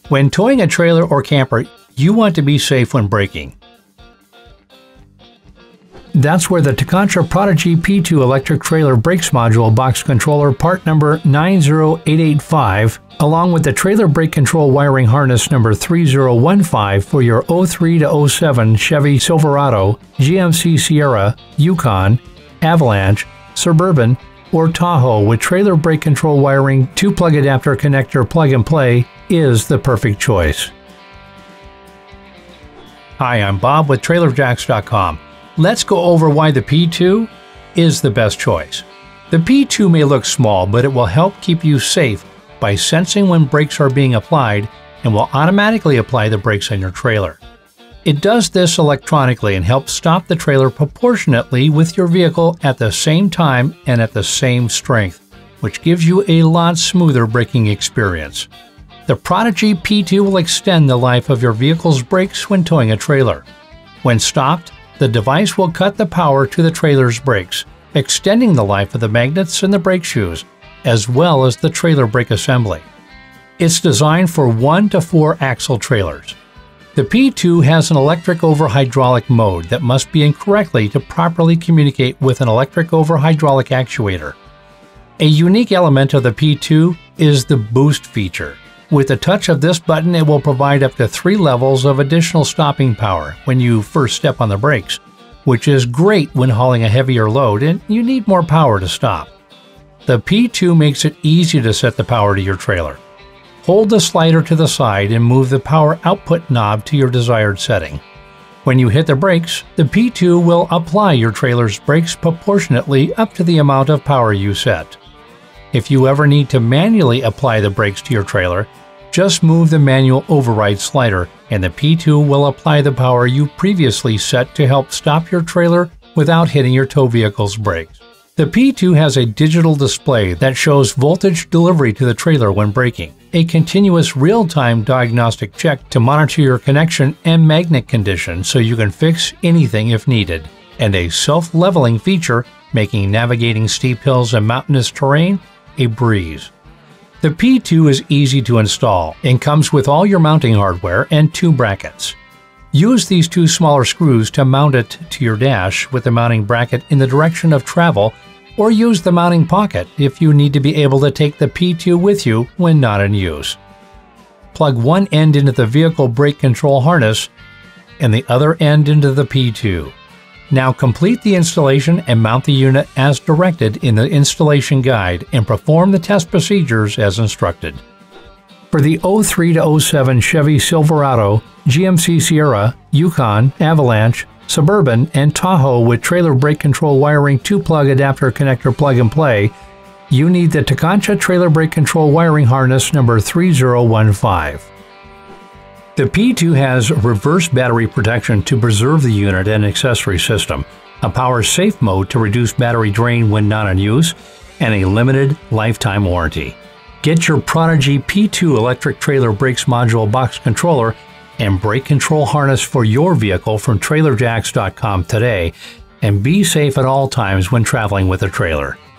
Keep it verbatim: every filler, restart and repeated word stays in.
When towing a trailer or camper, you want to be safe when braking. That's where the Tekonsha Prodigy P two electric trailer brakes module box controller part number nine zero eight eight five, along with the trailer brake control wiring harness number three zero one five for your oh three to oh seven Chevy Silverado, G M C Sierra, Yukon, Avalanche, Suburban, or Tahoe with trailer brake control wiring two plug adapter connector plug and play is the perfect choice. Hi, I'm Bob with Trailer Jacks dot com. Let's go over why the P two is the best choice. The P two may look small, but it will help keep you safe by sensing when brakes are being applied and will automatically apply the brakes on your trailer. It does this electronically and helps stop the trailer proportionately with your vehicle at the same time and at the same strength, which gives you a lot smoother braking experience. The Prodigy P two will extend the life of your vehicle's brakes when towing a trailer. When stopped, the device will cut the power to the trailer's brakes, extending the life of the magnets and the brake shoes, as well as the trailer brake assembly. It's designed for one to four axle trailers. The P two has an electric over hydraulic mode that must be in correctly to properly communicate with an electric over hydraulic actuator. A unique element of the P two is the boost feature. With the touch of this button, it will provide up to three levels of additional stopping power when you first step on the brakes, which is great when hauling a heavier load and you need more power to stop. The P two makes it easy to set the power to your trailer. Hold the slider to the side and move the power output knob to your desired setting. When you hit the brakes, the P two will apply your trailer's brakes proportionately up to the amount of power you set. If you ever need to manually apply the brakes to your trailer, just move the manual override slider and the P two will apply the power you previously set to help stop your trailer without hitting your tow vehicle's brakes. The P two has a digital display that shows voltage delivery to the trailer when braking, a continuous real-time diagnostic check to monitor your connection and magnet condition so you can fix anything if needed, and a self-leveling feature making navigating steep hills and mountainous terrain a breeze. The P two is easy to install and comes with all your mounting hardware and two brackets. Use these two smaller screws to mount it to your dash with the mounting bracket in the direction of travel, or use the mounting pocket if you need to be able to take the P two with you when not in use. Plug one end into the vehicle brake control harness and the other end into the P two. Now complete the installation and mount the unit as directed in the installation guide and perform the test procedures as instructed. For the oh three to oh seven Chevy Silverado, G M C Sierra, Yukon, Avalanche, Suburban, and Tahoe with trailer brake control wiring two plug adapter connector plug and play, you need the Tekonsha trailer brake control wiring harness number three zero one five. The P two has reverse battery protection to preserve the unit and accessory system, a power safe mode to reduce battery drain when not in use, and a limited lifetime warranty. Get your Prodigy P two electric trailer brakes module box controller and brake control harness for your vehicle from Trailer Jacks dot com today, and be safe at all times when traveling with a trailer.